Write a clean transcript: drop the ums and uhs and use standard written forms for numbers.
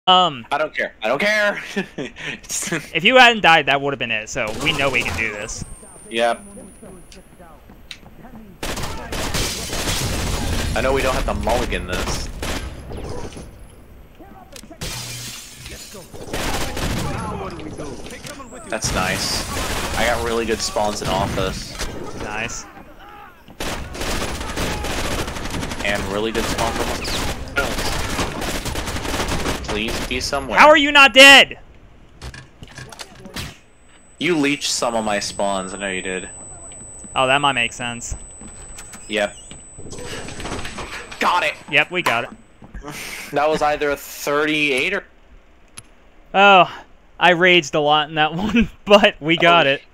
I don't care. I don't care. If you hadn't died, that would have been it. So we know we can do this. Yep. I know we don't have to mulligan this. That's nice. I got really good spawns in office. Nice. And really good spawn from Please be somewhere. How are you not dead? You leached some of my spawns, I know you did. Oh, that might make sense. Yep. Got it! Yep, we got it. That was either a 38 or... Oh, I raged a lot in that one, but we got it.